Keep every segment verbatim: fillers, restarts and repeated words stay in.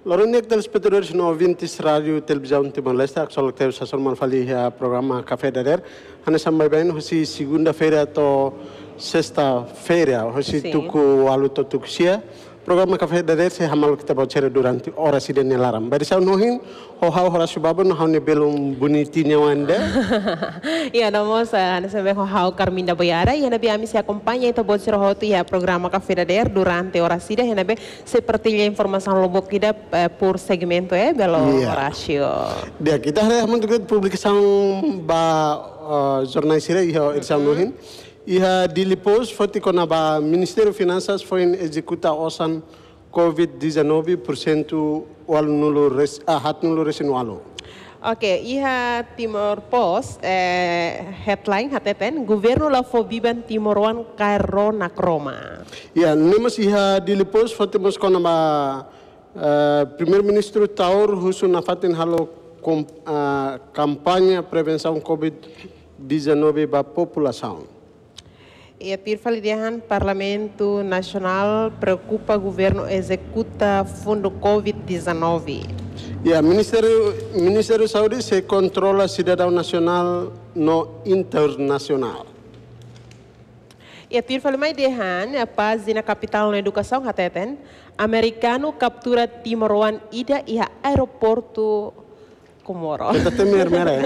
Loroniek telespectadores no ouvintes rádio televisão Timor-Leste, a solo que sasol manfali a programa Café da Der. Hana sampai bem, hoje segunda-feira to sexta-feira, hoje tuku alu to tuku sia. Programa Café da Der se hamal kita baca durante horas ide nelaram. Bari sa nohin ho hau horas subabon hau ne belum bonitinha wanda. Ya namo sa ana sabe ho hau Carminda Boyara e nabe ami se acompanha então baca roto ya programa Café da Der durante horas ide nabe se partilha informação lobok kita por segmento é belo Horácio. Dia kita hari untuk publikação ba jornal sira iho irsa nohin. Iha dilipos foti kona ba Ministério Finanças foi executar osan COVID dezenove por cento wal nulo res ah hat nulo resin walu. Oke, iha Timor Post eh, headline hateten governo la fobiban Timoruan kairo nakroma. Ya, nemos iha dilipos foti mos kona ba uh, Primeiro-Ministro Taur husu nafatin halo kom, uh, kampanye prevenção COVID dezenove ba população. E a tirfalidiahan Parlamento Nacional preocupa governo executa fundo COVID dezenove. Ya, Ministério Ministério Saúde se controla cidadão nacional no internacional. E a tirfalidiahan a paz na capital na educação hateten americano captura Timoruan ida iha aeroporto Komoro. Kita temer merah.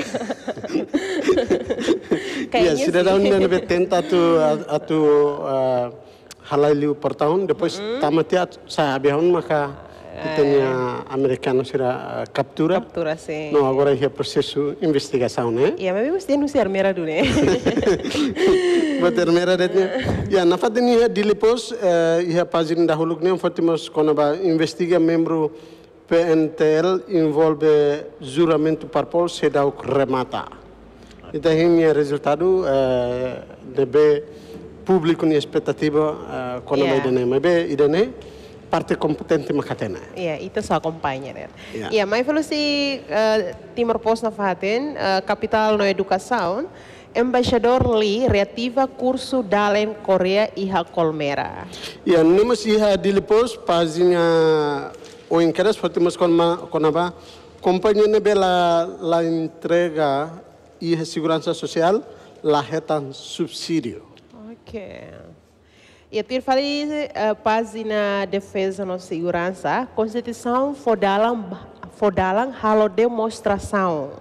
Ya, cidadão ainda nebe tenta tu atu halaliu per tahun, depois tamati sa abiahun maka itanya americano sira captura. Captura sim. No, agora é processo investigação, né? Ya, mas mesti denunciar merah dulu né. Bater merah detnya. Ya, na fatini dilipos ia pagina dahulu ne fatimos konaba investiga membro P N T L envolve juramento parpol sedau remata. Itu hanya resultado uh, debe público ni expectativa uh, quando yeah. Idane, mas be idane parte competente makatena. Iya, itu só acompanha, né? Iya, mas falou se uh, Timor Post na faten uh, capital no educação, embaixador Lee reativa curso dalen Korea iha Colmera. Iya, nemos iha dilipos página o interesse fotemos com com a companhia bela la entrega e segurança social la retan subsídio. Ok. E a ter fali uh, página defesa no segurança constituição fodalang fodalang halo demonstração.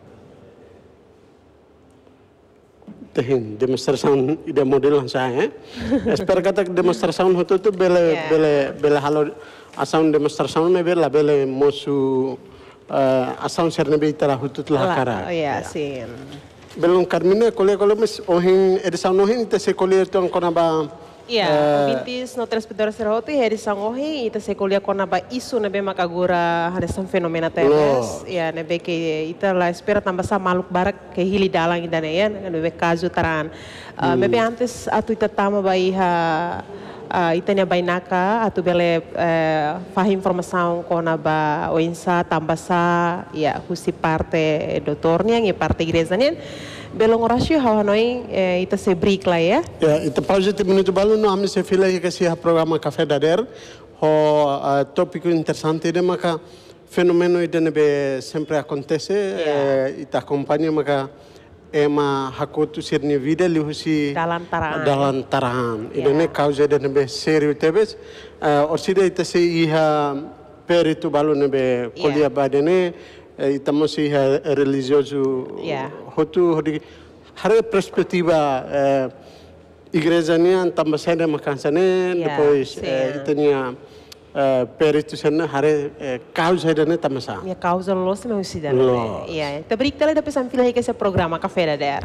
Tem demonstração ide model saya. Espero kata demonstração hoto tu bela bela bela halo asaun demonstração me bela bela mosu uh, asaun serne be itara hutut la cara. Oh ya, sim. Belum Carmina kole kole mes ohin edição nohin te se kole tu kona ba. Ya, vintis no telespectador serhoti edição ohin ite se kole kona ba isu nebe makagura hadasan fenomena teres. Ya, nebe ke ita la espera tambah sa maluk barak ke hili dalang idane ya, nebe kazu taran. Uh, mebe antes atu ita tama ba iha Uh, itanya bainaka atau bele uh, faham informação kona ba oinsa tambasa ya husi parte doutornya ngi parte igrejanen belong Horácio hawa noi uh, ita se break lah ya. Ya, ita pausa ti minuto balu no ami se fila que se programa Café da Der ho uh, tópico interessante de maka fenomeno ide nebe sempre acontece yeah. uh, ita acompanha maka ema hakotu sirni vida lihusi dalam tarahan dalam tarahan yeah. Idane causa de nebe serio tebes uh, orsida ita se iha peritu balu nebe kolia yeah. Badene uh, ita mosi iha religioso yeah. Hotu hodi hare perspektiva uh, igrejanya tambah sede makansane yeah. Depois uh, itanya Uh, peritu sana hari uh, causa dana tamasa. Ya causa los me usidana. Ya, te berita le dapat sambil lagi ke programa Café da Der.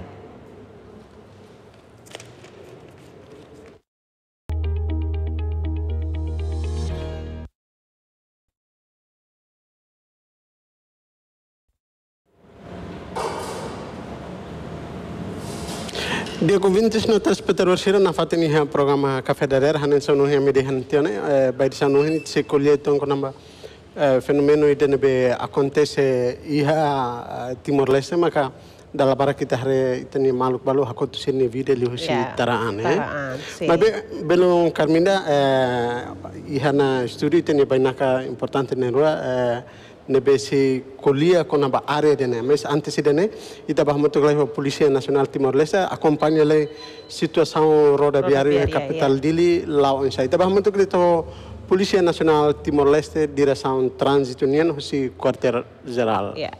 Dia convintes no telespectador sira na fatini ha programa Café da Der hanen sonu ha medihan tione by sanu hin se colhe ton konamba fenomeno ide nebe acontece iha Timor-Leste maka dalam para kita hari itani maluk balu aku tu sini video lihu si taraan eh. Mas belum Carminda ihana studi itani banyak importante nerua nebe si colia con aba area dene mas antes dene ita bah moto glai Polícia Nacional Timor-Leste acompanha le situação rodoviária capital dili lao insai ita bah moto glai to Polícia Nacional Timor-Leste direção trânsito nian si quartel geral. Yeah.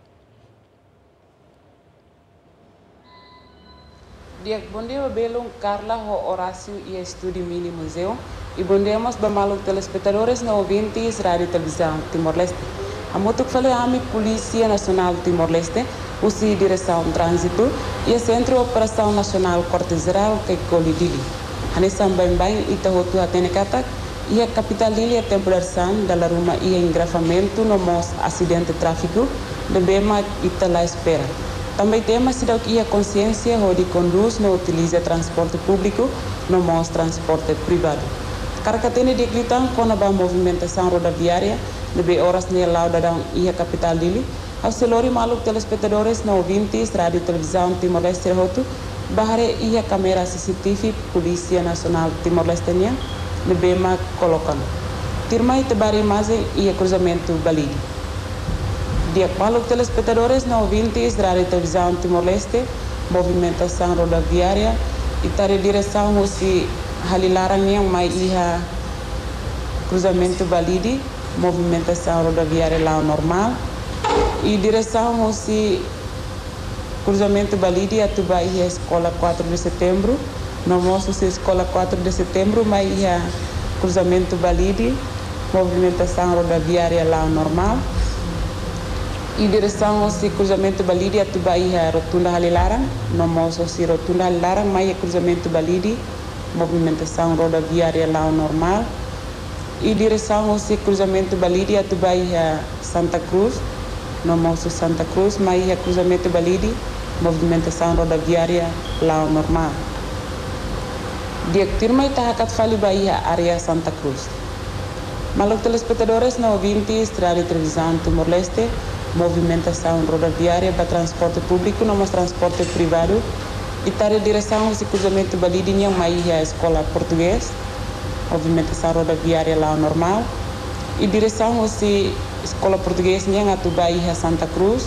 Dia bom dia belum Carla ho Horácio e Estúdio Mini Museu e bom dia mas bamaluk telespectadores na ouvintes Rádio Televisão Timor-Leste. A moto que falei a Polícia Nacional Timor-Leste, o C I Direção Trânsito e o Centro de Operação Nacional Corte Geral que colidili. Hanesan bem bem ita hotu atene katak e a capital dele a temporarização da ruma e engrafamento no mos acidente de tráfico de bema ita lá espera. Também temos sido que a consciência onde conduz não utiliza transporte público no mos transporte privado. Caracatene de Clitão com a movimentação rodoviária de horas ne lauda dan ia capital dili ao selori maluk telespectadores na ouvintes rádio televisão Timor-Leste hotu bahare ia câmera C C T V Polícia Nacional Timor-Leste nia de bema colocando tirmai te bari imagem ia cruzamento balidi dia maluk telespectadores na ouvintes rádio televisão Timor-Leste movimentação rodoviária e tare direção se halilarang yang mai ia cruzamento balidi movimentação rodoviária lá normal e direção se cruzamento balidi a tuba ia escola quatro de setembro no moço se escola quatro de setembro mas ia cruzamento balidi movimentação rodoviária lá normal e direção se cruzamento balidi a tuba ia rotunda Halilarang no moço se rotunda Halilarang mas ia cruzamento balidi movimentação rodoviária lá normal e direção ao cruzamento balidi a tubai Santa Cruz no moço Santa Cruz mas a cruzamento balidi movimentação rodoviária lá normal dia firma ita hakat fali bahia área Santa Cruz maluk telespectadores na ouvintes rádio televisão Timor-Leste movimentação rodoviária para transporte público no mas transporte privado e tare direção ao cruzamento balidi yang mai a escola português movimentação rodoviária lá normal e direção ao se escola portuguesa yang atubai a Santa Cruz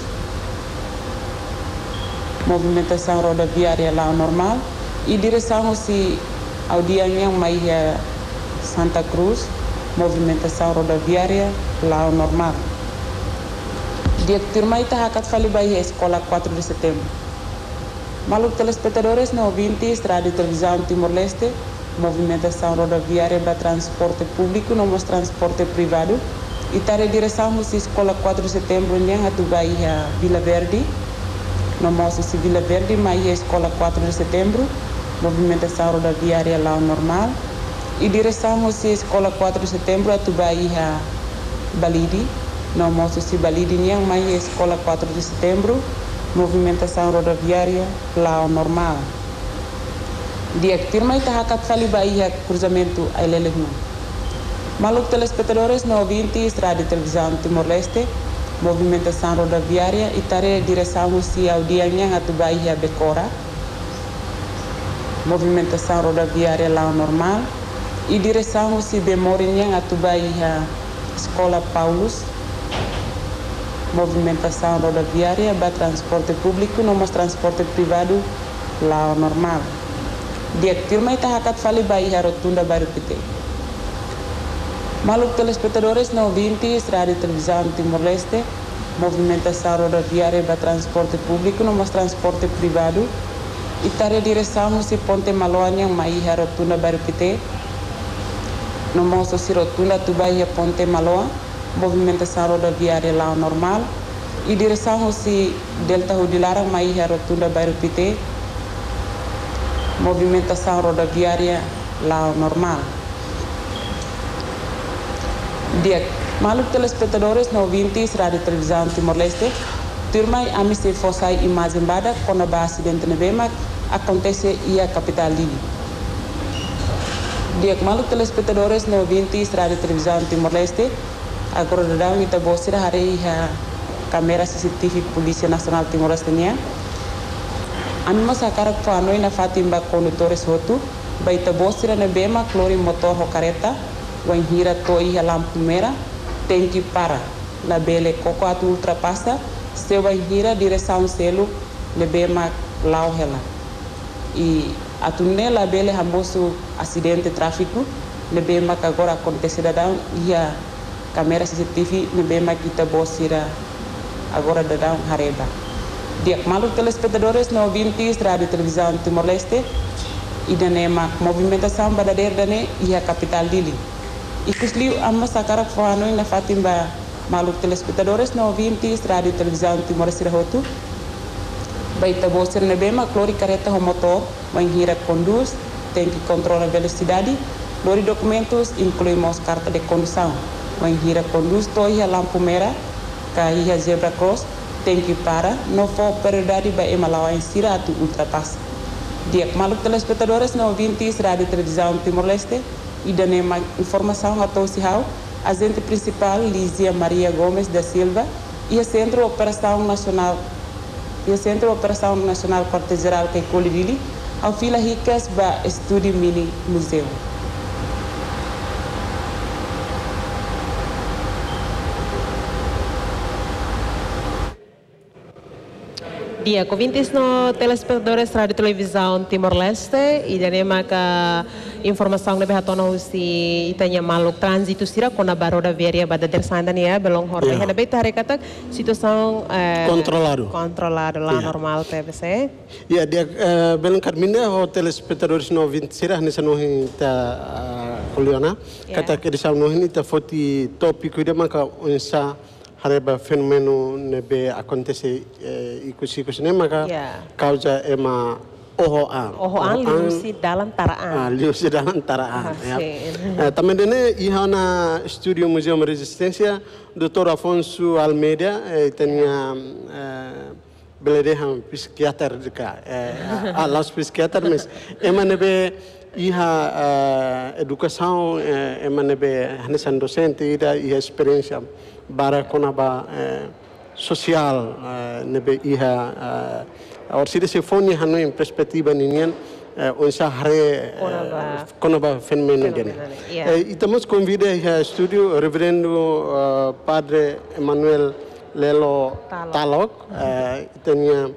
movimentação rodoviária lá normal e direção ao se ao dia yang mai a Santa Cruz movimentação rodoviária lá normal dia firma ita hakat fali bai a escola quatro de setembro maluk telespectadores na ouvintes rádio televisão Timor-Leste movimentação rodoviária para transporte público no mas transporte privado e tare direção à escola quatro de setembro yang atubai a Vila Verde no moço se Vila Verde mas a escola quatro de setembro movimentação rodoviária lá normal e direção à escola quatro de setembro atubai a Balidi no moço se Balidi yang mas a escola quatro de setembro movimentação rodoviária lá normal dia firma ita hakat fali bahia cruzamento ailelehno maluk telespectadores na ouvintes rádio televisão Timor-Leste movimentação rodoviária e tare direção se ao dia yang atu bahia Becora movimentação rodoviária lá normal e direção se Bemorin yang atu bahia escola Paulus movimentação rodoviária para transporte público no mas transporte privado lá normal dia firma ita hakat fali bai a rotunda baru pite maluk telespectadores na ouvintes rádio televisão Timor-Leste movimentação rodoviária para transporte público no mas transporte privado e tare direção se ponte Maloa yang mai a rotunda baru pite no moço se rotunda tubai a ponte Maloa movimentação rodoviária lá normal e direção se Delta Hudilarang mai a rotunda baru pite movimentação rodoviária lá normal. Dia maluk telespectadores na ouvintes rádio televisão Timor-Leste turmai ami se fossai imagem bada quando o acidente na bema acontece e a capital dili. Dia maluk telespectadores na ouvintes rádio televisão Timor-Leste agora dão ita bosira hari a câmera C C T V Polícia Nacional Timor-Leste nia Anima sakara fanoi na fatimba condutores rotu, baita bosira na bema clori motor ho careta, wan hira toi a lampu mera, tem que para. La bele coco atu ultrapassa, se wan hira direção selo, le bema lau hela. E atune la bele hamoso acidente tráfico, le bema que agora acontece da down e a câmera C C T V le bema kita bosira agora da down hareba. Dia malu telespectadores no ouvintes rádio televisão Timor-Leste e danema movimentação badader dane e a capital dili. E kusliu amma sakara fano na fatimba malu telespectadores no ouvintes rádio televisão Timor-Leste rotu. Baita bosir na bema clori careta ho motor, vai hira conduz, tem que controlar a velocidade. Lori documentos incluímos carta de condução, vai hira conduz toi a lampu mera, cai a zebra cross, tem que para, não for prioridade para emalar em Sira atu ultrapassa. Dia malu telespectadores no ouvintes rádio televisão Timor-Leste e danema informação a Tousihau, agente principal Lízia Maria Gomes da Silva e a Centro Operação Nacional e a Centro Operação Nacional Quartel-Geral que Colidili, ao fila ricas para Estúdio Mini Museu. Dia, ouvintes no telespectadores rádio televisão Timor-Leste e danema ka informação na behatona usi itanya maluk trânsito sira kona baroda veria badader sandania belong horbe hena beta harekatak situação controlado controlado lá normal P V C. Ya dia belong karmina ho telespectadores no ouvintes sira nessa no ta kuliona kata que deixar no ta foti tópico de maka unsa hareba fenomeno nebe acontece ikus-ikus ne maka causa ema oho an oho an liusi dalam taraan ah liusi dalam taraan ya também dene ihana Studio Museu Resistência doutor Afonso Almeida tinha beledehan psiquiatra deka ah las psiquiatra mas ema nebe iha educação ema nebe hanesan docente ida iha experiência bara konaba social nebe iha or sida se foni hanu em perspectiva ninyan onsa hare konaba fenomeno dene e estamos convida a estúdio reverendo padre Emmanuel Lelo Talok tinha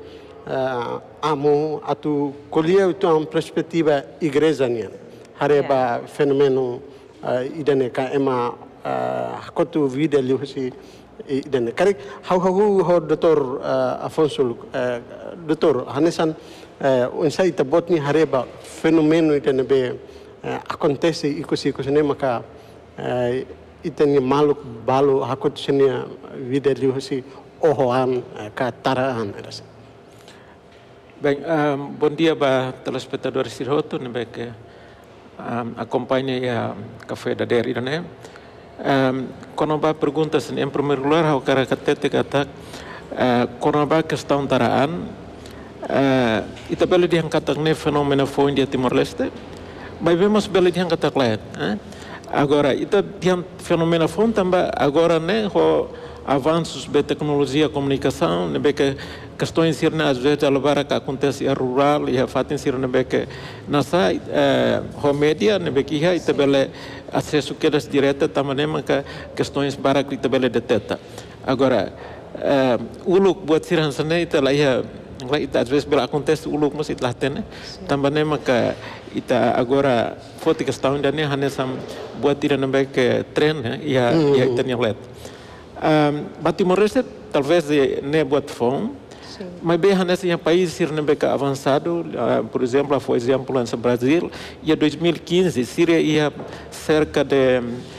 amo atu kolia itu am perspectiva igreja nian hareba fenomeno idane ka ema hakotu vida liu si idane kari hau hau ho doutor Afonso doutor hanesan unsa ita botni hareba fenomeno idane be acontece ikus-ikus ne maka itani maluk balu hakotu senia vida liu si ohoan ka taraan rasa. Bem, um, bom dia para telespectadores de Roto, né, que um, acompanha a Café da Deri, né? Um, quando vai perguntas, em primeiro lugar, ao cara que tete kata, quando vai questão taraan, itu bela diangkat ne fenomena foi di Timor-Leste, mas vemos bela diangkat lain. Agora, itu diang fenomena foi também agora né, ho avanços de tecnologia, comunicação, né, que questões ir às vezes a levar que acontece a rural e a fatin sir né, que nasa ho media né, que ia itu bela acesso que das direta também que questões para que itu bela deteta. Agora, uluk buat sir hansane itu lah ia lá itu às vezes bela acontece uluk mesti lah tene também que itu agora foto questão dan ne hanesam buat ir né, que tren ia ia itu yang let. Ba Timor-Leste talvez nem buat fome, mas bem nesse país ser nem bem avançado, por exemplo, foi exemplo no Brasil, e em dois mil e quinze Síria ia cerca de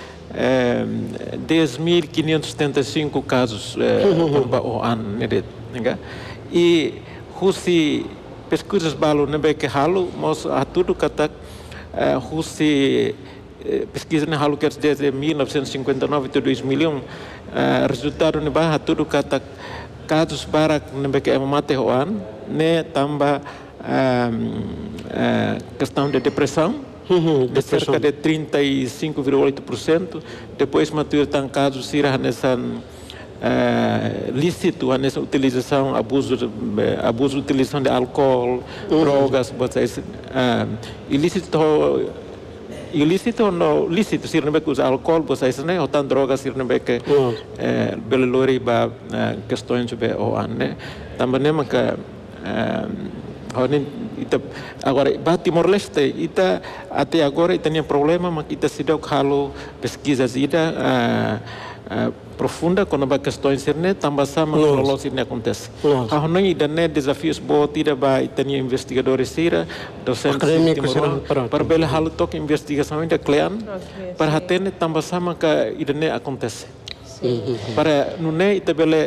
dez mil quinhentos e setenta e cinco casos por ano, e Rússia pesquisas balu nem bem que halu, mas a tudo kata Rússia pesquisa na halu que desde mil novecentos e cinquenta e nove até dois mil e um resultado ne bah tudo kata casos barak ne beke mate hoan ne tamba questão de depressão de cerca de trinta e cinco vírgula oito por cento depois matur tan casos sira nesan Uh, lícito a nessa utilização, abuso, abuso de utilização de álcool, uhum. drogas, vocês, uh, ilícito, ilícito ou não, lícito, se não é que usa álcool, vocês, né, ou tan drogas, se não é que, belelori, ba, questões, be, ou an, né, também, mas que, ita, agora, ba Timor-Leste, ita, até agora, ita tinha problema, mas ita se deu calo pesquisas, ita, uh, Uh, profunda quando vai questões serne também sama kalau sini acontece. Hal ini dan ne desafios boh tidak baik tanya investigadores sira dosen para bela hal tok investigação ainda klean para hatene também sama que idane acontece. Para nune ita bela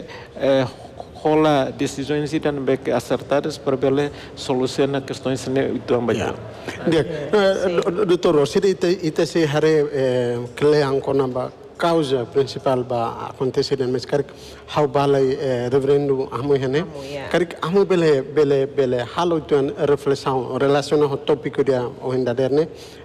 rola decisões e dan bek acertadas para bela solucionar questões serne itu yang banyak. Dia, doutor Rossi ita ita se hare klean konamba causa principal ba acontecer dan mes karik how balai referendum amu hene karik amu bele bele bele halo tuan reflexão relaciona ho tópico dia o hinda derne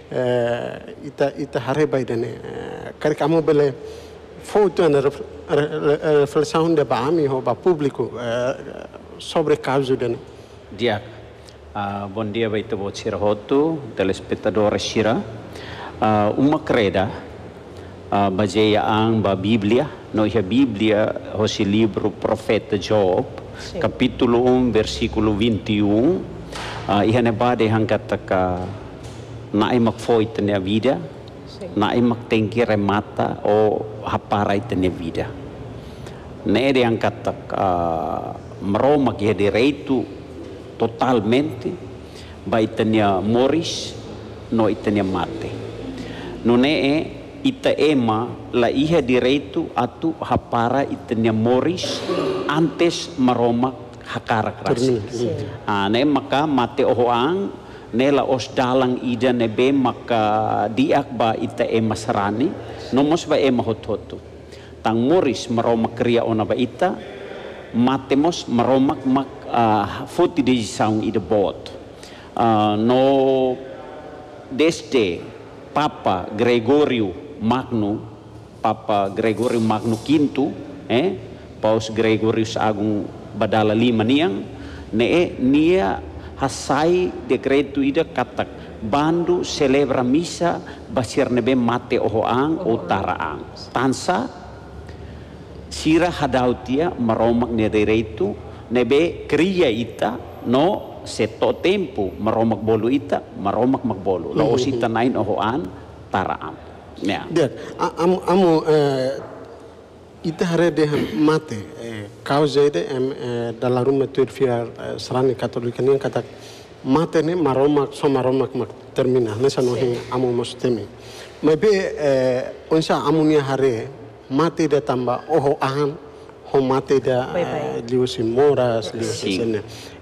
ita ita hare bai dene karik amu bele fo tuan reflexão de ba ami ho ba público sobre causa dene dia uh, bom dia baita bo Sirahotu telespectador Shira uh, uma creda Uh, baseia ang ba Bíblia, no ia Bíblia, o livro profeta Job, sim. Capítulo um, versículo vinte e um, uh, ia nebade hang kata ka naai magfoy tanya vida, naai magtengki remata o haparay tanya vida. Nere ang kata ka maroma kia direito totalmente, ba itanya moris, no itanya mate. No ne ita ema la iha direito atu hapara itanya moris antes maromak hakara krasi. Ah, ne maka mate ohoang ne la os dalang ida nebe maka diak ba ita ema sarani nomos ba ema hototu. Tang moris maromak kriya ona ba ita matemos maromak mak uh, foti de saung ida bot. Uh, no desde Papa Gregorio Magno, Papa Gregorio Magno Quinto, eh, Paus Gregorius Agung Badala Lima niang, ne nia hasai decreto ida katak bandu celebra misa basir nebe mate ohoang o taraang. Tansa sira hadautia maromak ne direito nebe kriya ita no seto tempo maromak bolu ita maromak magbolu. Mm-hmm. Laos ita nain ohoan taraang. Yeah. Dia, amu amu ita hare de mate causa de dalam rumah tu fiar serani katolik ni kata mate ni maromak so maromak mak termina nesa nohi amu mostemi. Maybe onsa amu ni hare mate de tambah oho ahan ho mate da liusi moras liusi sene.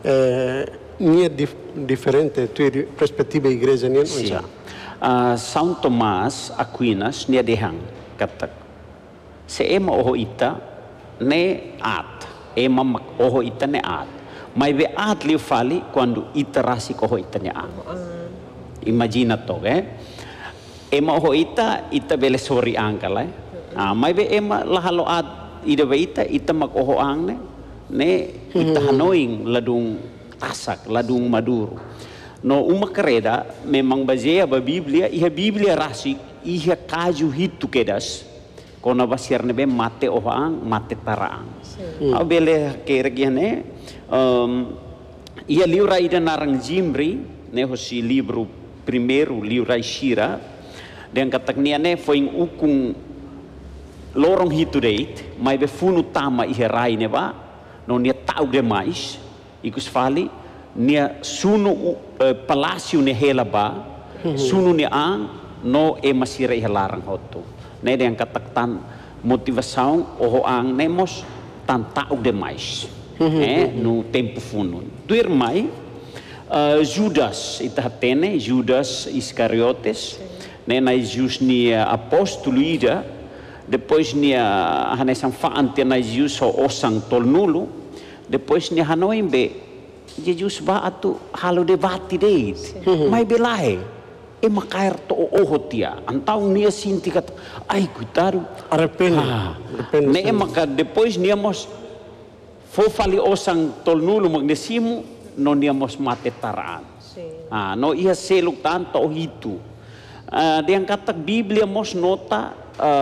Ni dif diferente tu perspectiva igreja ni onsa. Uh, São Tomás Aquinas nia dehang katak se ema oho ita ne at ema mak oho ita ne at mai be at liu fali quando ita rasi oho ita ne at imagina to eh ema oho ita ita bele sori angkala eh ah mai be ema lahalo at ida be ita ita mak oho ang ne ne ita hanoing ladung tasak ladung maduro. No uma creda memang baseia ba Bíblia e a Bíblia rasik ia kaju hitu kedas kona basir nebe mate ohang mate taraang. Au bele keregiane um ia livra ida narang Jimri ne hosi livro primeiro livro Shira dan katakniane foi ukung lorong hitu deit mai be funu tama ia rai neba no nia tau demais ikus fali nia sunu uh, palasio ne helaba mm-hmm. sunu ne ang no e masira ihalarang hoto ne yang kataktan motivação oho ang nemos tan tau demais mm-hmm. eh no tempo funun tuir mai uh, Judas itatene Judas Iscariotes ne na Jesus ni apóstolo ida depois ni hanesan fa antena Jesus o osang tolnulo depois ni hanoimbe Jesus ba atu halo debate deit mai belai e makair to oho tia. Antau nia sinti kata, ai cuidado. Arrepende. Ah, ne e maka depois niamos fofali osang tolnulo magnesimu no niamos mate taraan. Ah, no ia seluk tanto o itu. Uh, yang kata Biblia mos nota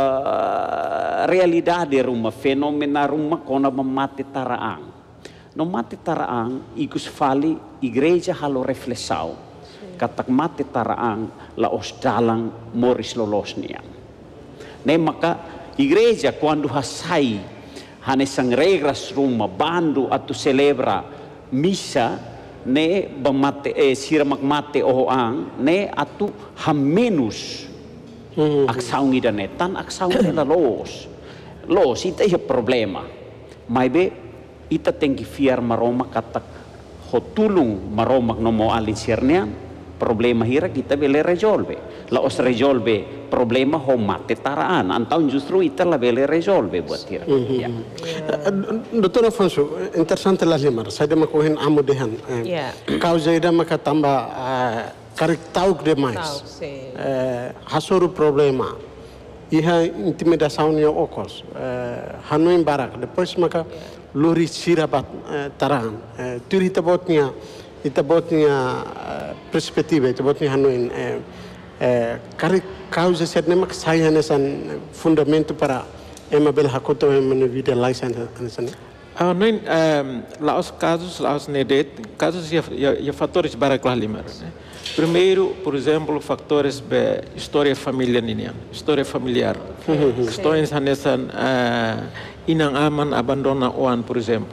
uh, realidade rumah fenomena rumah kona mati taraang. No mati taraang ikus fali igreja halo reflexão. Katak mati taraang la os dalang moris lolosnian. Ne maka igreja quando hasai hanesang regras rumah bandu atau celebra misa ne bamate eh, sira magmate oang ne atu hamenus aksaungi dan netan aksaungi la los los ita ia problema mai be ita tengi fiar maroma katak hotulung maroma nomo alin sirnian problema hira kita bele resolve la os resolve problema ho mate taraan antau justru ita la bele resolve buat hira mm -hmm. Ya. Doutor Afonso, interessante la limar saya dema kohen amo dehan yeah. Causa ida maka tambah uh, karik tauk demais uh, hasuru problema iha intimidação nia okos uh, hanuin barak depois maka lori sirabat uh, taran uh, turi tabotnya ita botnya uh, perspektiva ita botnya hanuin uh, uh, karik causa set nemak saya nesan fundamento para ema bel hakoto ema vida license nesan. Ah, não, um, lá os casos, lá os nedet, casos e e fatores baraklah limar. Né? Primeiro, por exemplo, fatores de história familiar nian, história familiar. Questões nessa uh, inang aman abandona oan, por exemplo.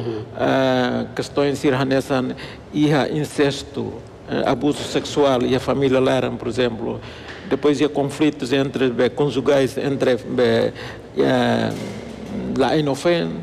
Uh, questões ir nessa iha incesto, uh, abuso sexual e a família laram, por exemplo. Depois ia conflitos entre be, conjugais entre be, uh, lá em ofen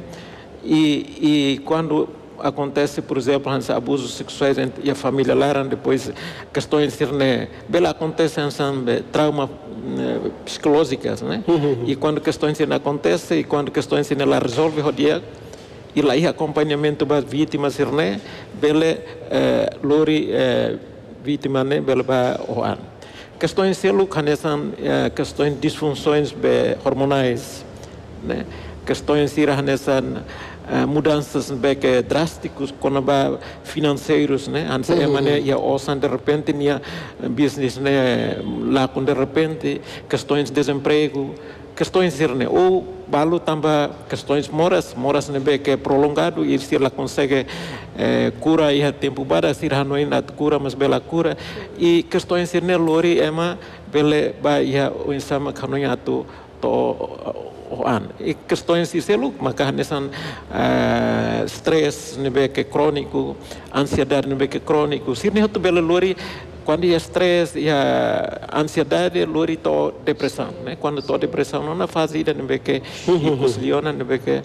e e quando acontece, por exemplo, abusos sexuais e a família laram, depois questões né, bela acontecem são traumas né, psicológicas, né? E quando questões não acontecem e quando questões não lá resolve o dia e lá e acompanhamento das vítimas, né? Bela lori vítima, né? Bela ba oan. Questões celular são questões de disfunções hormonais, né? Questões nessa Uh, mudanças bem drásticas quando vai financeiros, né? Antes é mané ia ouçam de repente nia business, né? Lá com de repente questões de desemprego, questões né? Ou balo também questões moras, moras né? Bem que é prolongado e se ela consegue eh, cura e a tempo para se não ainda cura mas bela cura e questões né? Lori é ma bele vai ia o insama canonhato to an e questões de selu maka nesan uh, stress nebe que crônico ansiedade nebe que crônico sirne hotu bela lori quando é stress e a ansiedade lori to depressão né quando to depressão na fase da nebe que kusliona nebe que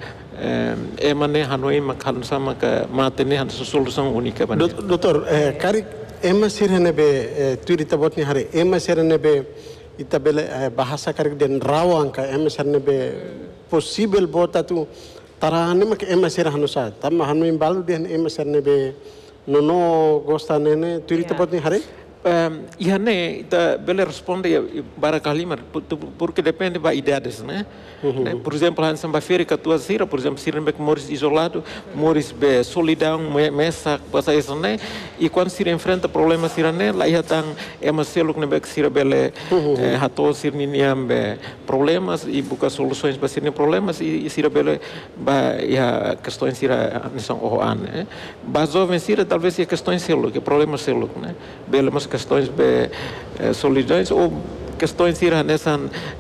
é mané hanoi makhan sama ka matene han solução única bane doutor kari ema sirne nebe turi tabotni hare ema sirne nebe ita bela bahasa karik den rawang ka emasar nebe possible bota tu tarane mak emasar hanusa tamma hanu imbal den emasar nebe nono gosta nene turi tapot ni hare um, ia ne ita bela responde barakali mar porque depende da idades né uhum. Né? Por exemplo han samba feira que tua sira por exemplo sira be moris isolado moris be solidão mesa passa isso né e quando sira enfrenta problemas sira né lá ia tang é maselo que be sira bele hato sira niam be problemas e busca soluções para sira problemas e sira bele ba ia questões sira são oan né ba jovem sira talvez ia questões selo que problemas selo né bele mas questões be solidões ou questões sira nessa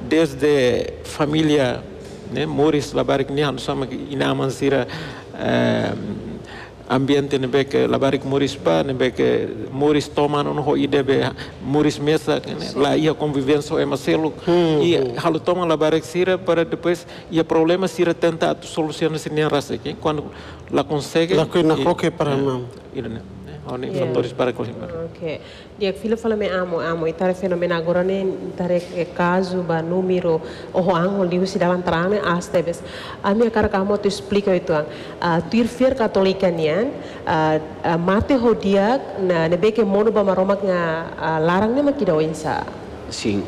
desde família né moris labarik ni han sama inaman sira ambiente ne beke labarik moris pa ne beke moris toma no ho ide be moris mesa né lá ia convivência é maselo e halu toma labarik sira para depois ia problema sira tentar solucionar sem rasa que quando lá consegue lá que na coque para não Oni fatores para colimar. Ok. Dia filho fala me amo amo itare fenomena agora ne itare caso ba número o ango liu si dalam terang astebes. A minha cara kamu tu explica itu ang tu ir katolika nian mate ho dia na nebe ke mono ba maromak nga larang ne makida insa. Sim.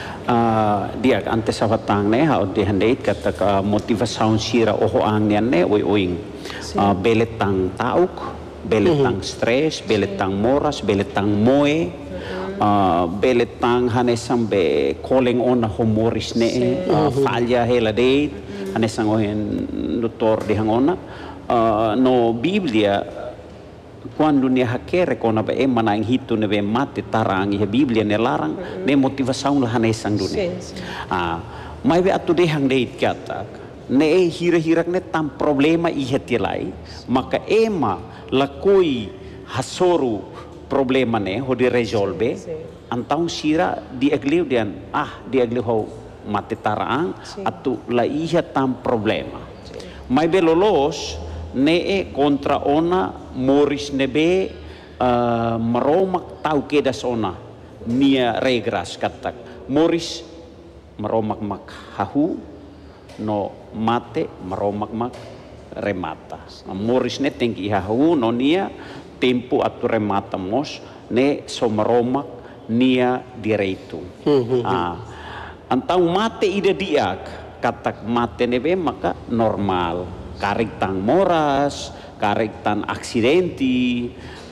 Uh, dia antes sabatang ne ha odi handait kata ka motivasaun sira oho ang nian ne oi oing uh, beletang tauk beletang stres beletang moras beletang moe uh, beletang hanesang be koleng ona homoris ne uh, falha hela deit hanesang ohen lutor di hangona uh, no Biblia quando ne hakere kona ba e manang hitu ne be mate tarang ya Biblia ne larang ne motivasaun la hanesang dunia ah mai be atu dehang deit kata ne hira-hirak ne tam problema ihetilai maka ema lakoi hasoru problema ne ho di resolve antau sira di agliu dian ah di agliu ho mate tarang atu la iha tam problema mai be lolos ne e kontra ona moris nebe uh, maromak tau kedas ona nia regras katak moris maromak mak hahu no mate maromak mak remata moris ne tengki hahu no nia tempo atu remata mos ne so maromak nia direitu ah antau mate ida diak katak mate nebe maka normal karik tang moras, karik tan aksidenti,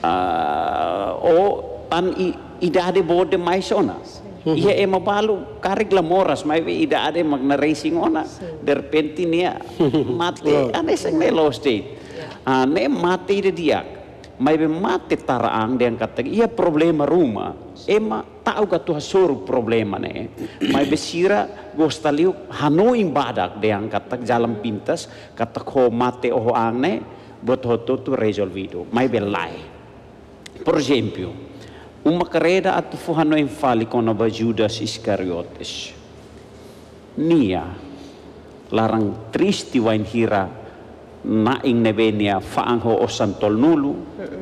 uh, o tan ida ade bode mais ona. Ia ema balu karik la moras, mai ida ade magna racing ona. Derpenti nia mate, ane sang ne low state. Ane mate ida diak, mai be mate taraang dia kata ia problema rumah. Ema tahu katu hasuru problema ne, mai besira gostaliu hanoing badak deang katak jalan pintas katak ho mate oho angne buat hoto tu resolvido mai belai. Por exemplo, uma carrera atu fu hanoing fali kona ba Judas Iscariotes. Nia larang tristi wain hira naing nebenia faang ho osantol nulu.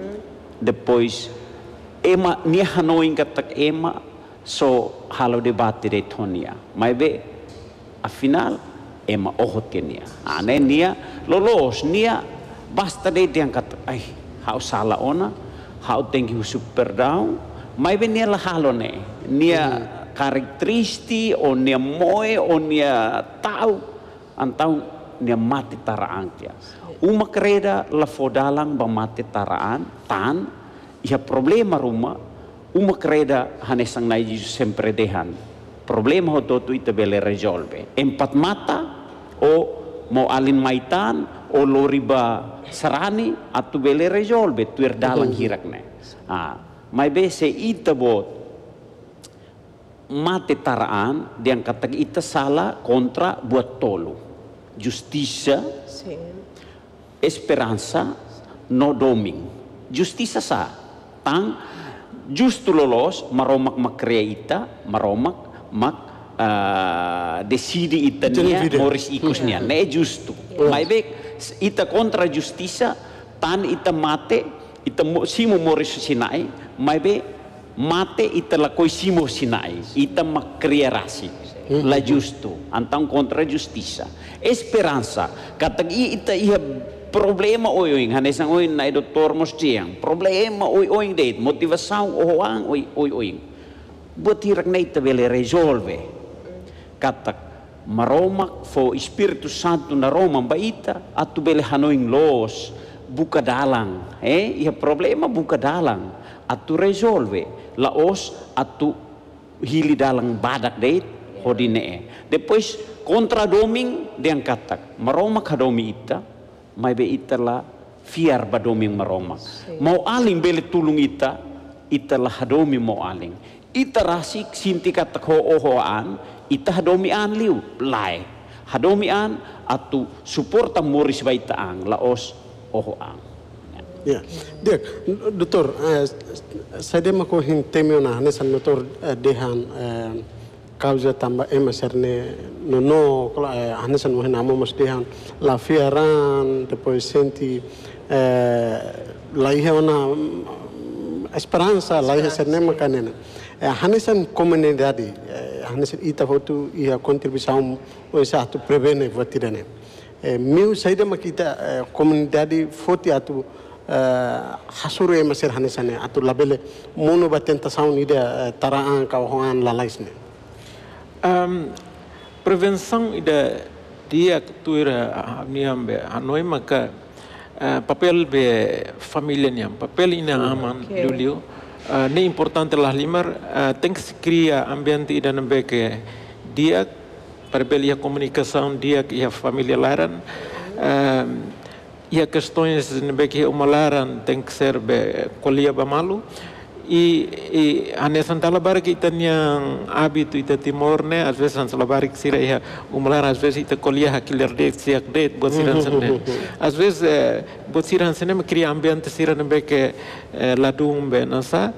Depois ema nia hanoing katak ema so halo debate de tonia mai be afinal ema ohot kenia ane nia lolos nia basta de yang kata ai hau sala ona hau tengi super down mai be nia la halo ne nia karik tristi o nia moe o nia tau antau nia mati taraan tia uma kreda la fodalang ba mati taraan tan ia problema rumah uma creda hanesang nai sempre dehan problema hoto tu ita bele resolve empat mata o mau alin maitan o loriba sarani atu bele resolve tuir dalang hirak ne ah mai be se ita bot mate taraan diang kata ita salah kontra buat tolu justiça esperança no doming justiça sa tang justu lolos maromak makrea ita maromak mak uh, decidi ita nia moris ikusnya ne justu mai bek ita kontra justisa tan ita mate ita simo moris sinai mai be mate ita lakoi simo sinai ita makrea rasi la justu antang kontra justisa esperança katagi ita ia problema oi oing hanesang oing na doktor mos tiang problema oi oing deit motivação oang oi oi oing buat hirak na ita bele resolve katak maromak fo Espiritu Santo na Roma baita atu bele hanoing los buka dalang eh ia problema buka dalang atu resolve laos atu hili dalang badak deit hodine depois kontra doming diang katak maromak hadomi ita mai be ita la fiar badoming maroma mau aling bele tulung ita ita la hadomi mau aling ita rasik sinti katak ho ohoan ita hadomi an liu lai hadomi an atu suporta moris baita ang laos ohoan ya dek doktor saya mako hin temena hanesan doktor dehan causa tamba ema serne no no hanesan mo hinamo mas dehan la fiaran depois senti eh la iha ona a esperança lá é ser nem macanena. Hanesan comunidade, hanesan ita foto ia contribuição o satu prevene votirane. Meu saída makita comunidade foto atu hasuru e maser hanesane atu labele mono ba tentação ida taraan kauhan lalaisne. Um, prevenção ida dia tuira niambe hanoi maka uh, papel be família niam papel ina aman okay. Dulu uh, ne importante lah limar uh, tem que se criar ambiente ida nambe que dia para belia comunicação dia que a família laran uh, e a questões nambe que uma laran tem que ser be colia bamalu e e anesan talabar que itanya hábito ita timor né às vezes antes talabar que sira ia umlar às vezes ita colia aquele de siak de buat siran sene às vezes buat siran sene me cria ambiente siran be que ladum be nasa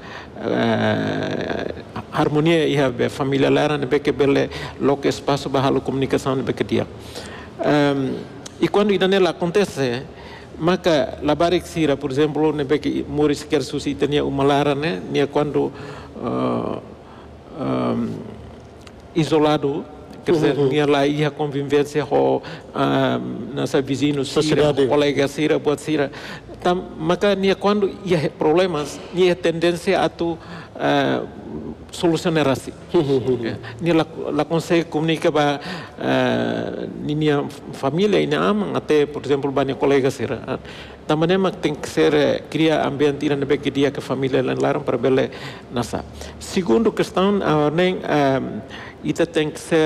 harmonia ia be família lara be que bele loque espaço bahalo comunicação be que dia e quando idanela acontece maka labarik sira por exemplo ne beki moris quer suscita nia umalara né nia quando uh, um, isolado quer dizer uhum. Nia lá ia convivência com uh, nossa vizinhos sira colega sira buat sira tam maka nia quando ia problemas nia tendência a tu uh, solucionar assim. Ni la la consegue comunicar ba ni minha família e amam até por exemplo banyak colegas sira. Também mak tem que ser criar ambiente ira nebe que dia que a família laram para bele nasa. Segundo questão a nem ita tem que ser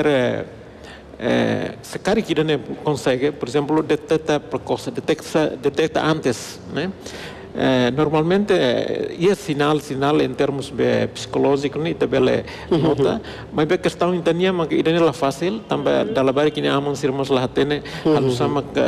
se cara que não consegue, por exemplo, detecta precoce, detecta detecta antes, né? Uh, normalmente é uh, sinal sinal em termos uh, psicológicos ni tabela nota mas be questão intania mas ida é fácil também dalam bari kini amon sirmos lah tene halu sama que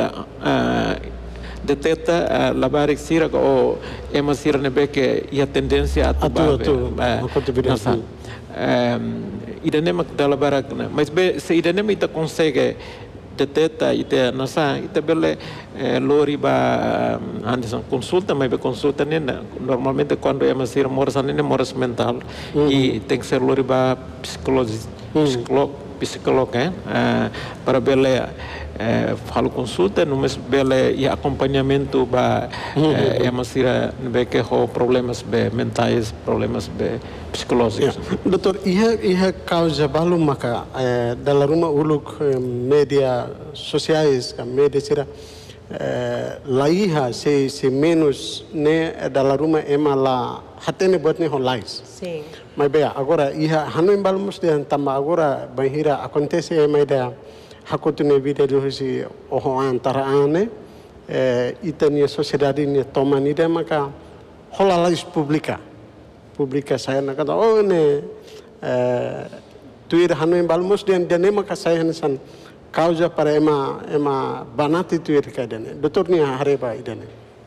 detecta labari sira ou ema sira nebe que ia tendência a tuba nasa ida nem mas dalam bari mas be se ida nem ita consegue detecta ita nasa ita bele lori ba anderson consulta mas be consulta nem normalmente quando é mas ir moras nem moras mental e tem que ser lori ba psicológico psicólogo psicólogo eh para bele falo consulta no mes bele e acompanhamento ba é mas ir be que ho problemas be mentais problemas be psicológicos. Doutor, ia ia causa balu maka dalam rumah uluk media sociais, media sira laiha se se menos ne dalam rumah ema la hatene buat ne holais. Sim. Mas bem, agora ia hanu embalo mesti tambah agora bahira acontece ema ida hakutune vida do si oho antara ane itania sociedade ni toma ni maka holalais publica. Publica saya nak kata oh ne tuir hanu embalo mesti dan dan ema ka saya san causa para ema ema banati tuir ka dene doutor ni hareba idane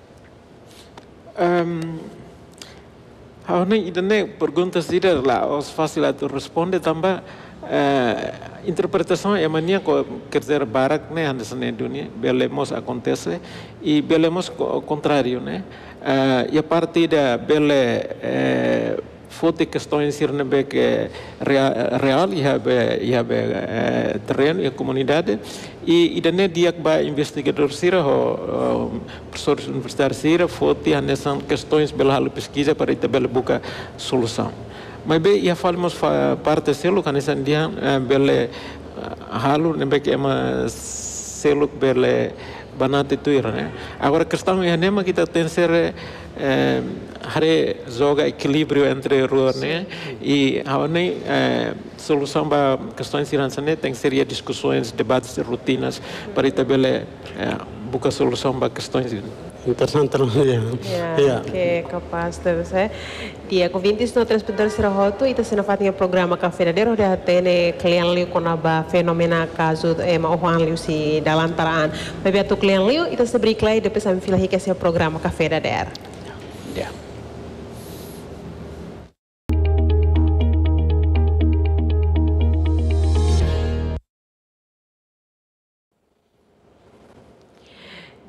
um hau ni idane perguntas ida lá os fácil a responde também uh, interpretação é mania co quer dizer barak né antes na dunia belemos acontece e belemos o contrário né uh, e a partir da bele uh, foto questões sirne be que real e have e have terreno e comunidade e idane dia ba investigador sira ho professor universitário sira foto e anesan questões bela halu pesquisa para ita bela buka solução mas be ia falamos parte selo anesan dia bele halu ne be que ema selo bele banate tuir né agora questão é nema kita tem ser hare joga equilíbrio entre rua né e a nem solução para questões iransane tem que ser discussões debates rotinas para estabelecer buscar solução para questões interessante ya yeah, que capaz de ser dia convintes no transportador Sirahoto ita sena fatinha programa Café da Dero da tene klien liu konaba fenomena caso e ma ohan liu si dalantaraan bebe tu klien liu ita se bri klei depois am fila hike se programa Café da Dero ya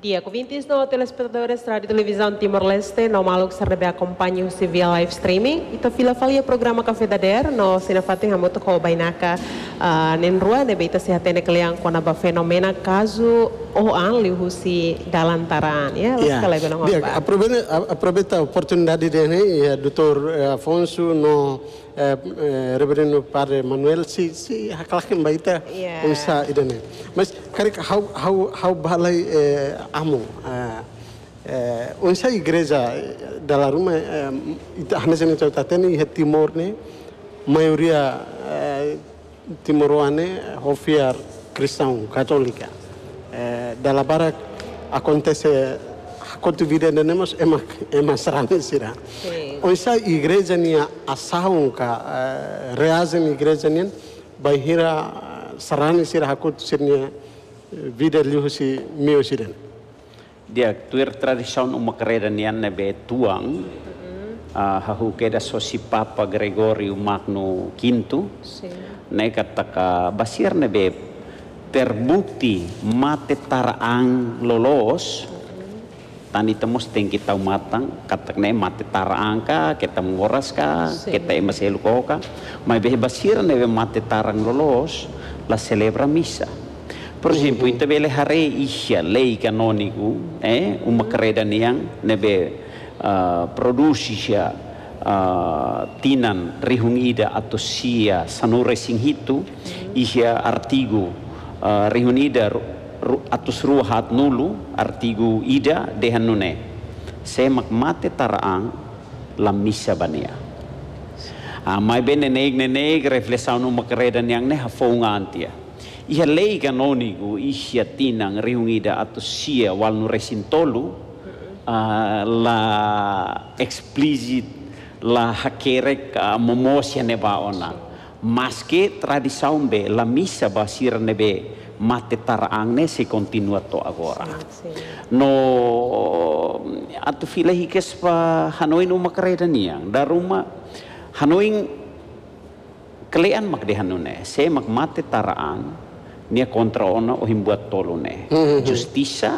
Dia, ouvintes no telespectadores da Rádio Televisão Timor-Leste, no maluco serve acompanha o via live streaming. Ito fila falia programa Café da Der, no sinafating hamoto ko bainaka nenrua, ne beita se hatene kaliang kona ba fenomena caso o an liu si dalantaran, ya. Dia, aproveita aproveita a oportunidade dele, o doutor Afonso no eh, eh, Reverendo Padre Manuel si si haklakin baita Yeah. unsa idane. Mas karik how how how balai eh, amo eh, eh, unsa igreja dalam rumah eh, ita hanya seni tatene he Timor ne maioria eh, timoroane hofiar cristão católica. Eh, dalam barak acontece quanto vida nemos é uma é uma sarana sira. Onsa igreja nia asaun ka uh, reazen igreja nia bahira sarana sira hakut sirnia vida liu si meu siren. Dia tuir tradição uma carreira nian nebe tuang hahu keda sosi Papa Gregorio Magno Quinto ne kataka basir nebe terbukti mate tarang lolos tani temos tinggi tau matang katak ne mate tarang ka kita mengoras ka kita emaselu ka mai be basir nebe mate tarang lolos la celebra misa. Por exemplo, ita bele hare isya lei canonico, eh, uma carreira niang nebe uh, produsisya uh, tinan rihungida atau sia sanure singhitu isya artigo uh, rihunida atus ruhat nulu artigo ida dehanune semak mate taraang la misa bania. Ah, mai bene neg neg reflexão numa carreira niang ne hafongan tia. Ia lei canonico isya tinang riungida atau sia wal nu resintolu uh, la explicit la hakerek uh, momosia neba ona maske tradição be la misa basir nebe mate taraang ne se continua to agora no atu fila hikes pa Hanoi no makareda niang daruma Hanoi kelean mak de hanune se mak mate taraang nia kontra ona o himbuat tolo ne justisa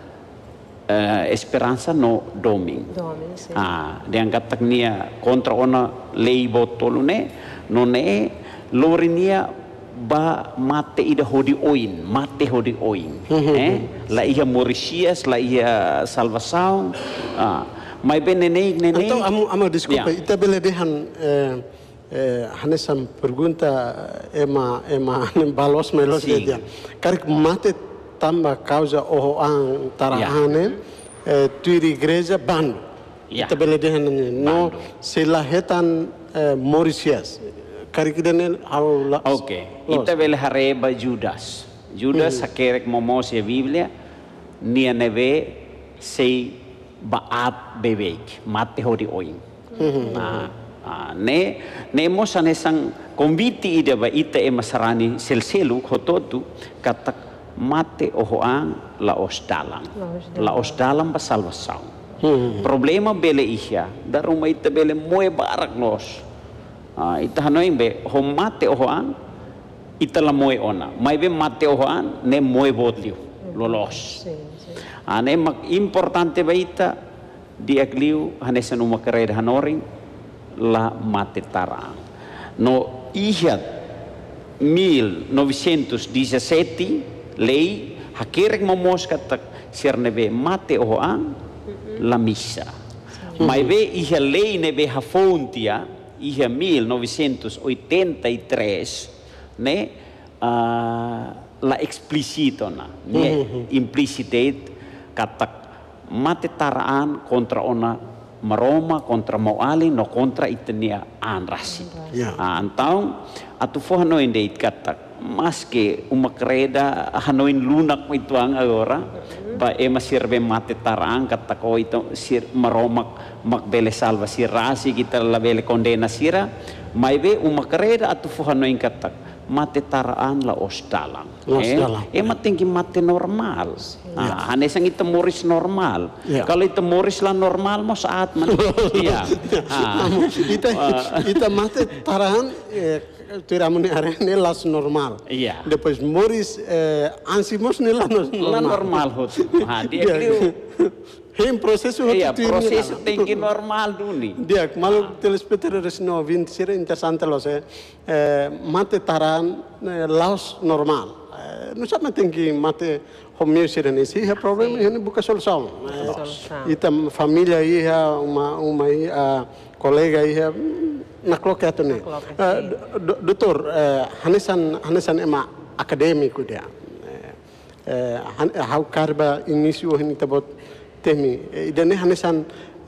uh, esperança no doming ah diangkat tak nia kontra ona lei bot tolo ne no ne lorinia ba mate ida hodi oin mate hodi oin eh la ia Mauritius la ia salvação ah mai bene ne ne então amo amo desculpa yeah. Ita bele dehan eh, Eh, hanesam pergunta ema ema balos melos dia. Karik mate tamba causa o ang tarahane yeah. eh, tuiri igreja ban. Yeah. Ita bele dehan no selahetan eh, Mauritius. Karik dene how la. Okay. Ita bele hareba Judas. Judas mm-hmm. Hakerek momos ya Biblia nia neve sei baat bebek mate hodi oing. Mm-hmm. Nah, Ah, ne ne mo sanesang konviti ida ba ita e masarani selselu hototu katak mate ohoang laos dalang laos dalang ba salvação hmm. Problema bele ihya daruma ita bele moe barak los ah, ita hanoy be ho mate ohoang ita la moe ona mai be mate ohoang ne moe bodliu lolos ah, ne mak importante ba ita diagliu hanesan uma carreira hanoring la mate tarang no ihat mil novecentos dezessete lei hakerek momos katak sernebe mate oang la misa mai be iha lei nebe hafontia iha mil novecentos oitenta e três ne uh, la explicito na ne implicite katak mate taraan kontra ona maroma contra moali no contra itenia anrasi. Yeah. Ah, então atu fo Hanoi deit katak maske uma creda Hanoi lunak mo ituang agora ba e masirbe mate tarang katak o ito sir maroma makbele salva sirasi kita la bele condena sira mai be uma creda atu fo Hanoi katak mate taraan la ostalang eh e matinggi mate normal ah hanesang ita moris normal yeah. Kalau ita moris la normal mo saat man iya ita ita mate taraan eh, tiramos are nelas normal. Iya. Depois Morris eh, ansimos nela normal. Lá normal hot. Ah, dia kriu. Hem processo Iya, prosesso tem que normal duni. Dia, malu telespectadores no vinte sira interessante lo se eh, mate taran eh, laos normal. Eh, não sabe tem que mate homem sira nesse é problema é buka solução. Eh, ita família aí uma uma aí a colega aí na cloqueta né. Doutor, hanesan hanesan ema acadêmico dia. Eh, how karba início ini tabot temi idane hanesan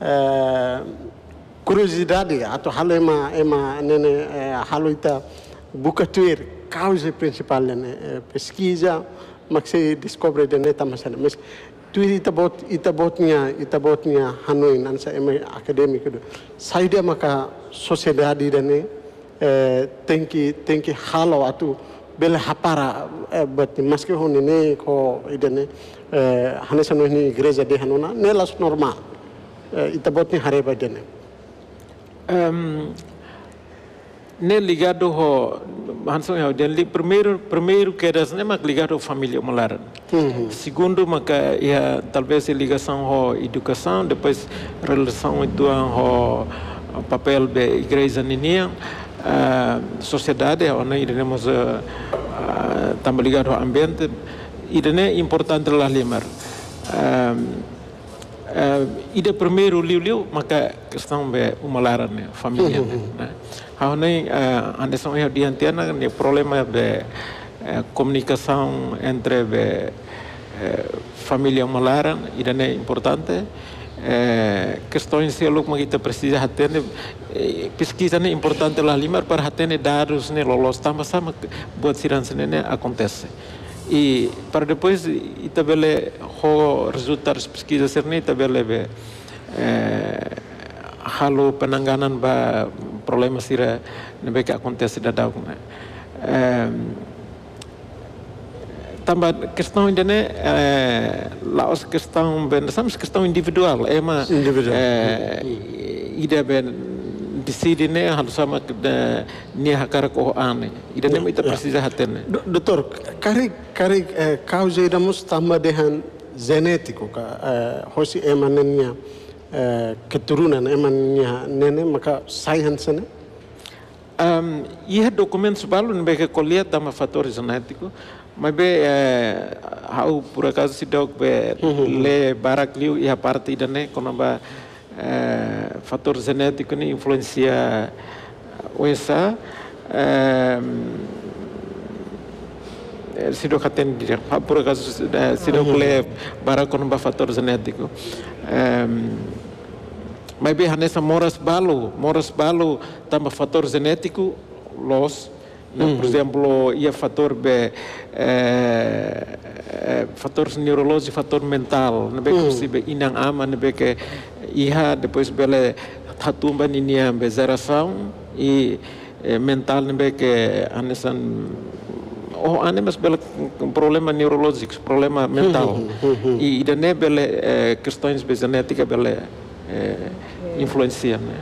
curiosidade atau halo ema ema nene halo ita buka tuir causa principal né pesquisa maxi descobre de neta masalah mas tuir ita bot ita botnya ita botnya hanoi nansa ema acadêmico sai dia maka sociedade dane tem que tem que halo atu bela hapara but maski honi ne ko idane hanesan ni igreja de hanona nelas normal ita botni hareba dene um, ne ligado ho hanso ya den primeiro primeiro que das ne mak ligado família malaran uhum. Segundo maka ya talvez ligação ho educação depois relação itu ho papel be igreja ninia uh, sociedade onde iremos uh, uh, também ligado ao ambiente idane importante lah limar um, uh, ide primeiro liu-liu maka questão be umalaran ne família né hau nei uh, ande são eu diantiana ne problema be uh, comunicação entre be uh, família umalaran idane importante uh, questões se logo kita precisa atender uh, pesquisa ne importante lah limar para atender dados ne lolos tambah sama buat siran ne acontece. E para depois itabele ho resultados pesquisa serni itabele be eh, halo penanganan ba problema sira nebe que acontece da dau né eh, tambah questão ainda né eh, laos questão ben samos questão individual é uma individual eh, ida ben decide ne hal sama da ni hakara ko ane ida ne ita precisa hatene doutor kari kari eh, causa idamos tambah dengan genético ka eh, hosi emannya eh, keturunan emannya nene maka science ne um ia documentos balun beke colher tama fator genético mas be eh, hau por acaso se dog be le barak liu ia parte ida ne konamba Uh, fator genético ni influencia o essa se do katen dir por acaso se do le bara con ba fator genético mas bem nessa moras balo moras balo também fator genético los uhum. Por exemplo ia fator be eh, fatores neurológicos fator mental não é possível inang ama não é que iha depois bele tatumba ninia bezeração e eh, mental não é que anesan oh ane mas bele problema neurológicos problema mental e ida ne bele eh, questões genética bele eh, influencia né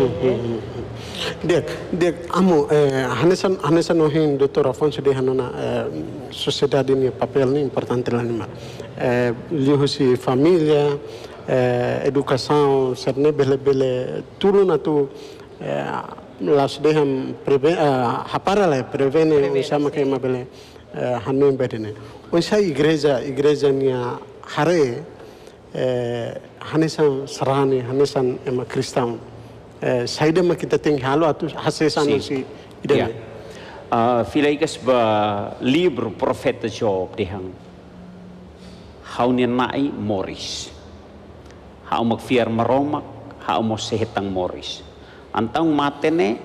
dek dek amo hanesan hanesan ohin doutor Afonso de hanona sociedade ni papel ni importante lá nima liu si família educação serne bele bele tudo na tu las deham preve hapara la prevene sama que ma bele hanu bedene onsa igreja igreja nia hare hanesan sarani hanesan ema kristão saída mas kita tem halo atu hasesan si ida ah filaikas ba livro profeta Job dehang haunia nai Morris hau magfiar maromak hau mo sehetang Morris antang matene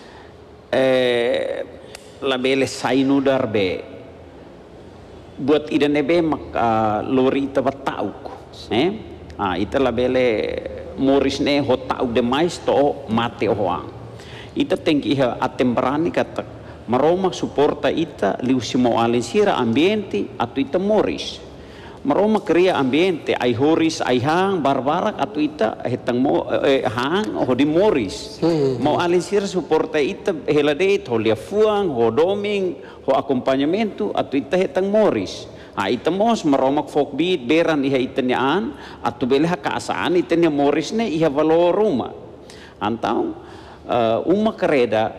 eh labele sainu darbe buat ida nebe mak uh, lori ita batauk eh ah ita labele Morris ne ho tau demais to mate hoang ita tengki ha atembrani kata maromak suporta ita liu simo alensira ambiente atu ita Morris maroma crea ambiente ai horis ai hang barbarak atu ita hetang mo eh, hang ho di moris hmm. mau alisir suporta ita helade ho lia fuang ho doming ho acompanhamento atu ita hetang moris ha ita mos maromak folk beat beran iha ita niaan atu bele kaasaan ita nia moris ne iha valoruma antau uh, uma kereda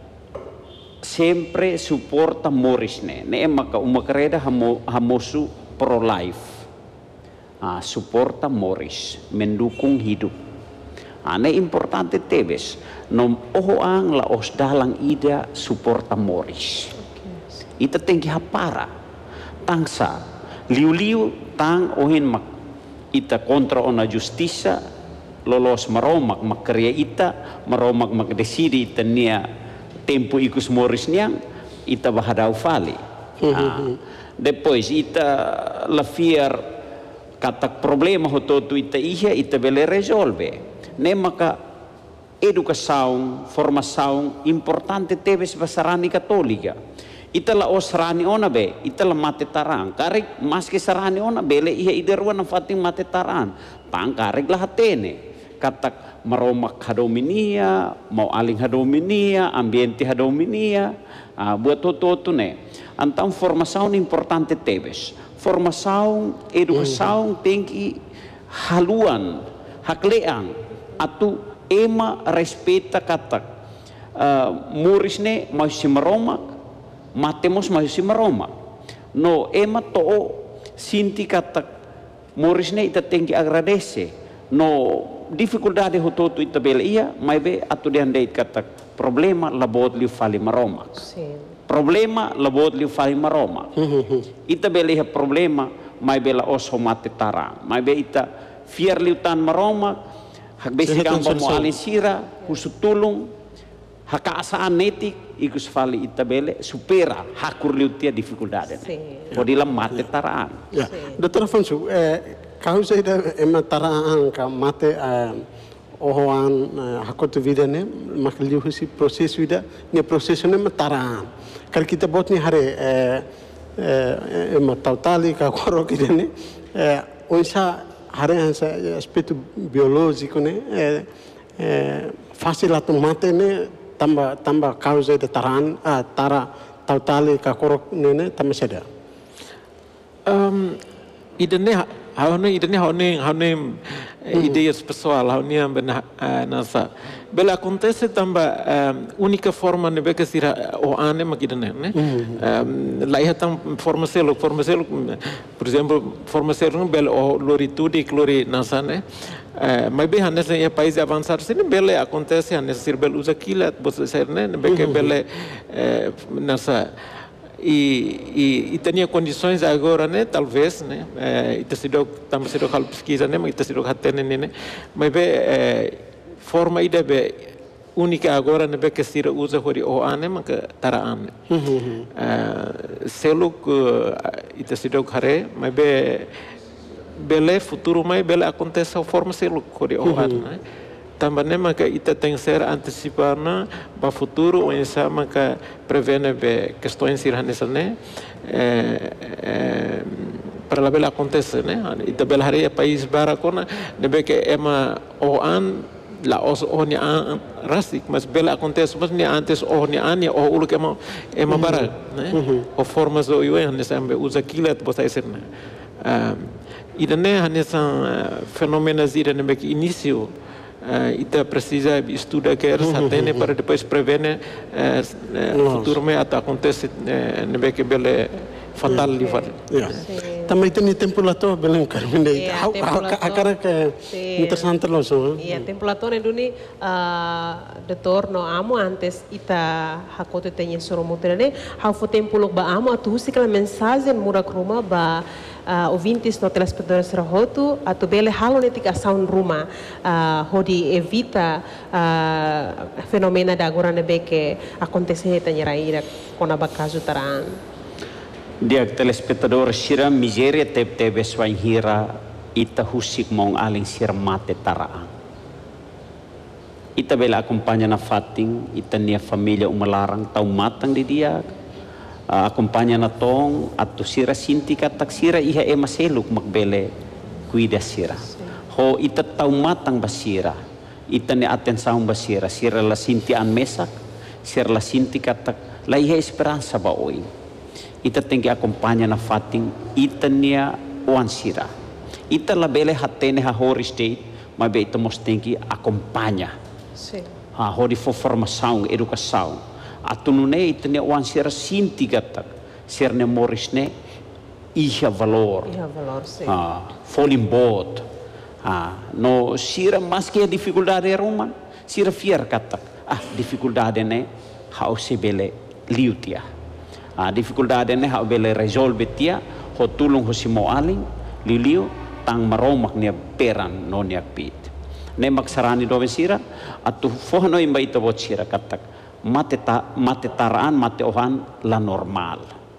sempre suporta moris ne ne maka uma kereda hamo hamosu pro life ah, suporta moris mendukung hidup ane ah, importante tebes nom oho ang laos dalang ida suporta moris okay. Ita tengki hapara tangsa liu-liu tang ohin mak ita kontra ona justisa lolos maromak makkarya ita maromak makdesidi ita nia tempo ikus moris niang ita bahadau fali ah, depois ita lafiar katak problema hototu ita iha ita bele resolve ne maka edukasaun formasaun importante tebes basarani katolika ita la osrani ona be ita la mate tarang karek maske sarani ona bele iha iderwa na fating mate taran tang karek lah hatene katak maromak hadominia mau aling hadominia ambiente hadominia ah, buat toto ne antang formação importante tebes formação educação tem que haluan hakleang atu ema respeita katak uh, muris ne mau si maromak matemos mau si maromak no ema to sinti katak muris ne ita tem que agradece no dificuldade hototo ita bela ia mai be atu diandeit katak problema labot liu fali maromak sim problema labot liu fali maroma ita bele ha problema mai bela oso mate tarang mai be ita fiar liu tan maroma hak besikang mo alisira husutulung hakaasaan netik ikus fali ita bele supera hakur liu tia dificuldade podilam mate tarang ya doutor Afonso eh kau saya ema tarang ka mate ohoan hakotu vida ne makliu hisi proses vida ne proses ne tarang kalau kita buat ni hari eh, eh, matau tali ka koro kita ni eh, unsa hari hansa aspek biologiko ni eh, eh, fasil atau mate ni tambah tambah causa de taran ah, tara tau tali ka koro ni tambah seda. Um, idene haone idene haone haone ideias pessoal haone ambena nasa bela acontece também um, única forma de ver que se o ane makidane né lá ia tam forma selo forma selo por exemplo forma selo bela o loritude clori nasa né mas bem nesse é país avançado se não bela acontece nesse ser bela usa aquilo você ser né bem que bela nasa e e tinha condições agora né talvez né e sido tam sido hal pesquisa né mas sido hatene né mas bem forma ida be única agora né que se usa hori o ane maka taraan selo que ita sido hare mas be bele futuro mais bele acontece a forma selo hori o ane também maka ita tem ser antecipar na para futuro ou essa maka prevene be questões sirhanesa né para lá bele acontece né ita bele hare país barakona nebe que ema o an la os ohni an rasik mas bela acontece mas ni antes ohni an o ulu que ema ema bara né o formas o eu nessa usa kilat bosa ser né e daí nessa fenômenos ida nebe que início ita precisa estudar que era satene para depois prevenir futuro me até acontece nebe que bele fatal livar. Também tem tempo lá todo belum Carmen. Agora que interessante loh so. Iya, tempo lá todo duni doutor no amo antes ita hakoto tenha soro mutrane, hau fo tempo lo ba amo atu sikala mensagem mura kroma ba ouvintes no telespectadores rahoto atu bele halo netikação ruma hodi evita fenomena da agora nebe que acontece tanya raira kona bakazu taran. Dia telespectador sira miseria tep tebe swain hira ita husik mong aling sir mate taraan. Ita bela acompanha na fating ita nia família umalarang tau matang di dia acompanha na tong at sira sinti katak sira iha e maseluk magbele kuida sira. Ho ita taumatang basira, ita ne atensaung basira, sira la sinti an mesak, sira la sinti katak, la iha esperança ba oi. Ita tem que acompanhar na fating, ita nia oan sira. Ita la bele hatene ha hori state, mas be ita mos tem que acompanhar. Sim. Ha hori for formação, educação. Atunune ita nia oan sira sinti katak, sira ne moris ne iha valor. Iha valor, sim. Ha, falling board. Ah, no sira mas que a dificuldade é Roma, sira fiar katak. Ah, dificuldade ne hau se bele liutia. Ah, dificuldade ne hau bele resolve tia, ho tulung ho simo aling, liliu tang maromak nia peran no nia pit. Ne maksarani do sira, atu fohno imba ita bot sira katak. Mate ta mate taraan mate ohan la normal.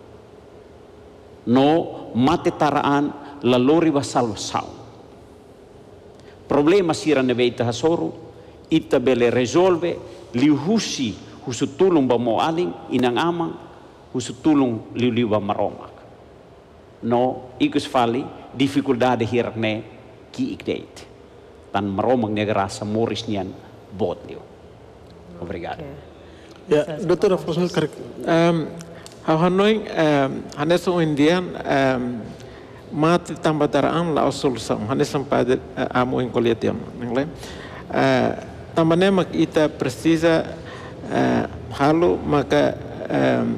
No mate taraan la lori wasal wasau. Problema sira ne veita hasoru, ita bele resolve liu husi husu tulung ba mo aling inang amang husu tulung liu liu ba maromak. No ikus fali dificuldade hier ne ki ik deit. Tan maromak ne grasa moris nian bot liu. Obrigado. Ya, doutor Afonso Carrick. Um, hau hanoi um, haneso indian um, mati tambah daraan la solução hanesan pada uh, amo em coletiam, ningle. Uh, tambah nemak ita precisa uh, halu maka um,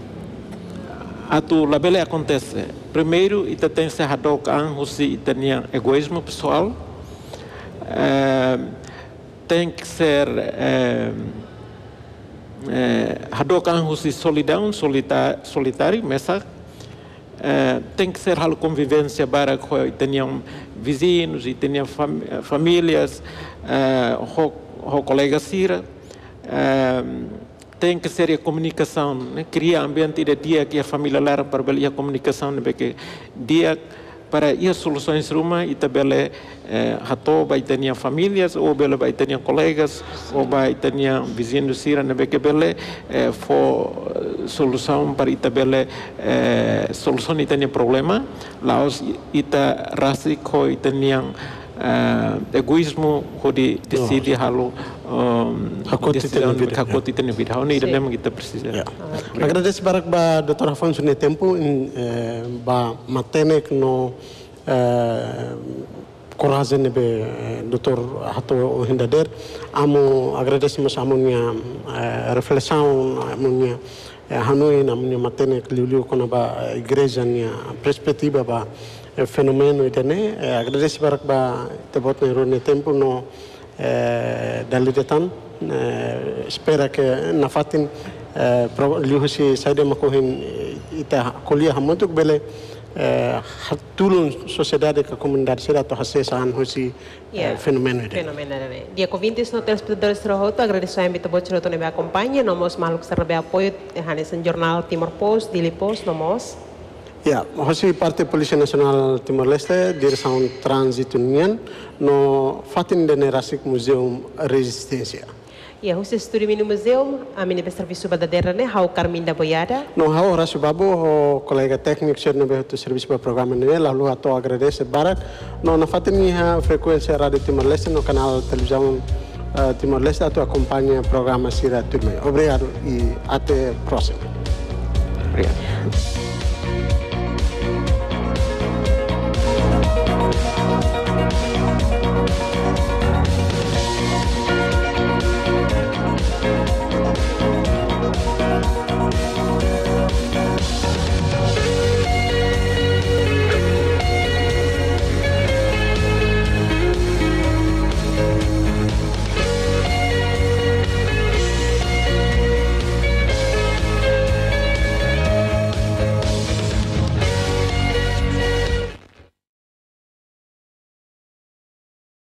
atu labele acontece. Primeiro ita tem se hadokan husi ita nia egoísmo pessoal. Uh, tem que ser uh, Uh, hadokan husi solidão, solita, solitário, mesa uh, tem que ser hal convivência para que tenham vizinhos e tenham fam, famílias, uh, ho, ho colegas sira, uh, tem que ser a comunicação, né? Criar ambiente de dia que a família lá para ver a comunicação, né? Porque dia para as soluções rumah ita bele hato vai ter famílias ou bele vai ter colegas ou vai ter vizinhos sira ne beke bele fo solução para ita bele solução ita problema laos ita rasi ko ita egoísmo hodi decide halu decisão de hakoti ita ne vida honi ida memang kita precisa. Agradeço para ba doutor Afonso ne tempo in ba matenek no coragem ne be doutor hato hindader amo agradecemos amonia reflexão amonia hanoi na amonia matenek liu kona ba igreja nia perspectiva ba fenomeno itene agradeço para ba te bot ne ne tempo no dalidetan espera que na fatin liu si saide makohin ita kolia hamutuk bele hatulun sociedade ka comunidade será to hasesan hosi fenomeno ide fenomeno ide dia convintes no telespectadores rohoto agradeço a invita bot roto ne me acompanha nomos maluk serbe apoio hanesan jornal Timor Post Daily Post nomos. Ya, hosi Parti Polisi Nasional Timor-Leste direção Trânsito Union no fatin de Nerasik Museum Resistência. Ya, hosi studi mini museum a mini be serviço badadeira ne hau Carminda Boiada. No hau Horácio Babu o colega técnico ser no be serviço para programa ne lalu ato agradece barak no na fatin ni ha frequência Rádio Timor-Leste no canal televisão uh, Timor-Leste ato acompanha programa Sira Turme. Obrigado e até próximo. Obrigado.